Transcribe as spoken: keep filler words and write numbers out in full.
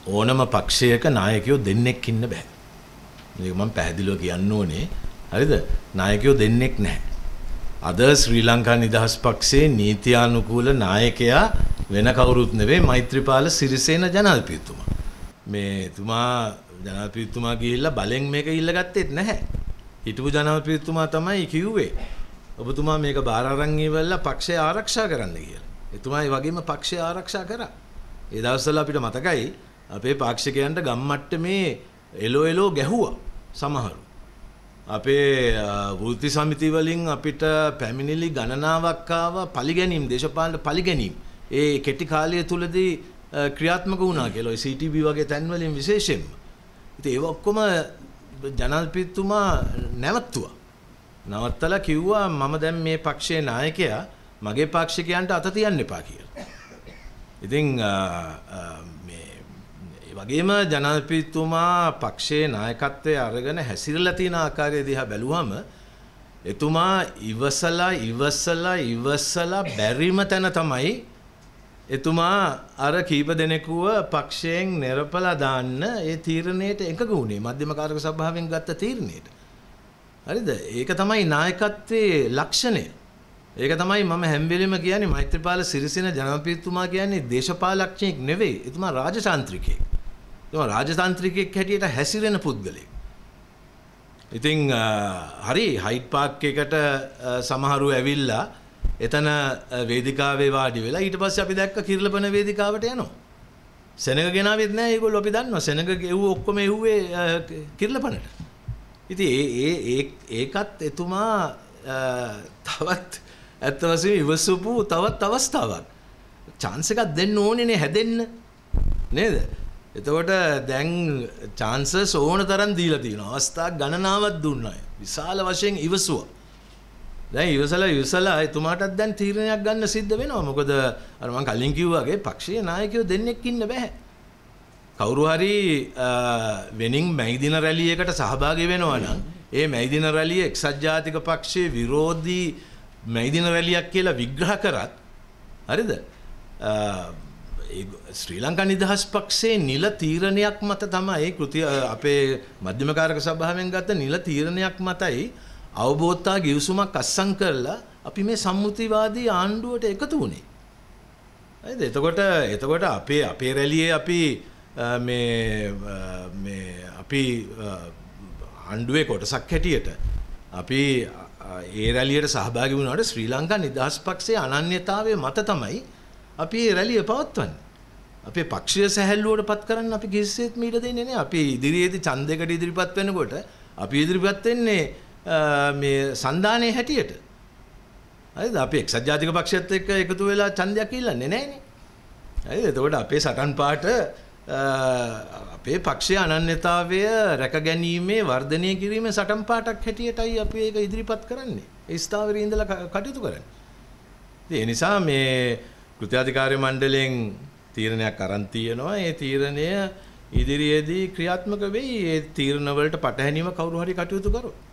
ඕනම පක්ෂයක නායකයෝ දෙන්නෙක් ඉන්න බෑ. මේක මම පැහැදිලිව කියන්න ඕනේ. හරිද? නායකයෝ දෙන්නෙක් නැහැ. අද ශ්‍රී ලංකා නිදහස් පක්ෂයේ නීතියානුකූල නායකයා වෙන කවුරුත් නෙවෙයි මෛත්‍රීපාල සිරිසේන ජනාධිපතිතුමා. මේ තුමා ජනාධිපතිතුමා ගිහිල්ලා බලෙන් මේක ඉල්ලගත්තේත් නැහැ. හිටපු ජනාධිපතිතුමා තමයි කිව්වේ ඔබතුමා මේක බාර අරන් ඉවරලා පක්ෂය ආරක්ෂා කරන්න කියලා. එතුමා ඒ වගේම පක්ෂය ආරක්ෂා කරා. ඒ දවස්වල අපිට මතකයි අපේ පාක්ෂිකයන්ට ගම්මට්ටමේ එලෝ එලෝ ගැහුවා සමහරු. අපේ වෘත්ති සමිති වලින් අපිට පැමිණිලි ගණනාවක් ආවා පරිගැනීම් දේශපාලන පරිගැනීම්. ඒ කෙටි කාලය තුලදී ක්‍රියාත්මක වුණා කියලා. ඔය සී ටී බී වගේ තැන් වලින් විශේෂයෙන්ම. ඉතින් ඒක ඔක්කොම ජනාධිපතිතුමා නැවතුවා. නවත්තලා කිව්වා මම දැන් මේ පක්ෂයේ නායකයා මගේ පාක්ෂිකයන්ට අත තියන්න එපා කියලා. ඉතින් මේ ඒ වගේම ජනාධිපතිතුමා පක්ෂයේ නායකත්වයේ අරගෙන හැසිරලා තියෙන ආකාරය දිහා බැලුවම එතුමා ඉවසලා ඉවසලා ඉවසලා බැරිම තැන තමයි එතුමා අර කීප දෙනෙකුව පක්ෂයෙන් නිරපලා දාන්න ඒ තීරණයට එකඟ වුණේ මධ්‍යම කාරක සභාවෙන් ගත්ත තීරණයට. හරිද? ඒක තමයි නායකත්වයේ ලක්ෂණය. ඒක තමයි මම හැම වෙලෙම කියන්නේ මෛත්‍රීපාල සිරිසේන ජනාධිපතිතුමා කියන්නේ දේශපාලඥයෙක් නෙවෙයි. එතුමා රාජතාන්ත්‍රිකයෙක්. එතුමා රාජතාන්ත්‍රිකයෙක් හැටියට හැසිරෙන පුද්ගලයෙක්. ඉතින් හරි හයිඩ් පාර්ක් එකට සමහරු ඇවිල්ලා එතන වේදිකාවේ වාඩි වෙලා ඊට පස්සේ අපි දැක්ක කිරිලපන වේදිකාවට යනවා. සෙනඟ ගෙනාවෙත් නැහැ ඒගොල්ලෝ අපි දන්නවා. සෙනඟ ගෙව්ව ඔක්කොම එව්වේ කිරිලපනට. ඉතින් ඒ ඒ ඒකත් එතුමා තවත් ඇත්ත වශයෙන්ම ඉවසපු තවත් අවස්ථාවක්. chance එකක් දෙන්න ඕනේනේ හැදෙන්න. නේද? එතකොට දැන් chances ඕන තරම් දීලා තියෙනවා. අවස්ථා ගණනාවක් දුන්නා. විශාල වශයෙන් ඉවසුවා. දැන් ඉවසලා ඉවසලා එතුමාටත් දැන් තීරණයක් ගන්න සිද්ධ වෙනවා. මොකද අර මම කලින් කිව්වා වගේ පක්ෂීය නායකයෝ දෙන්නෙක් ඉන්න බෑ. කවුරු හරි වෙනින් මැයිදින රැලියකට සහභාගී වෙනවා නම් ඒ මැයිදින රැලිය එක්සත් ජාතික පක්ෂයේ විරෝධී මැයිදින රැලියක් කියලා විග්‍රහ කරත් හරිද? ශ්‍රී ලංකා නිදහස් පක්ෂයේ නිල තීරණයක් මත තමයි කෘතිය අපේ මධ්‍යම කාරක සභාවෙන් ගත්ත නිල තීරණයක් මතයි අවබෝධතා ගිවිසුමක් අත්සන් කරලා අපි මේ සම්මුතිවාදී ආණ්ඩුවට එකතු වුණේ. හරිද? එතකොට එතකොට අපේ අපේ රැළියේ අපි මේ මේ අපි ආණ්ඩුවේ කොටසක් හැටියට අපි ඒ රැළියට සහභාගී වුණාට ශ්‍රී ලංකා නිදහස් පක්ෂයේ අනන්‍යතාවය මත තමයි අපි මේ රැළිය පවත්වන්නේ. අපේ පක්ෂීය සැහැල්ලුවට පත් කරන්න අපි කිසිසේත් මීට දෙන්නේ නැහැ. අපි ඉදිරියේදී ඡන්දයකට ඉදිරිපත් වෙනකොට අපි ඉදිරිපත් වෙන්නේ මේ සන්දානයේ හැටියට. හරිද? අපි එක්සත් ජාතික පක්ෂයත් එක්ක එකතු වෙලා ඡන්දයක් ඉල්ලන්නේ නැහැනේ. හරිද? එතකොට අපේ සටන් පාට අපේ පක්ෂයේ අනන්‍යතාවය රැකගැනීමේ වර්ධනය කිරීමේ සටන් පාටක් හැටියටයි අපි ඒක ඉදිරිපත් කරන්නේ. ඒ ස්ථාවරයේ ඉඳලා කටයුතු කරන්නේ. ඒ නිසා මේ කෘත්‍යාධිකාරී මණ්ඩලයෙන් තීරණයක් අරන් තියෙනවා. ඒ තීරණය ඉදිරියේදී ක්‍රියාත්මක වෙයි. ඒ තීරණ වලට පටහැනිව කවුරු හරි කටයුතු කරොත්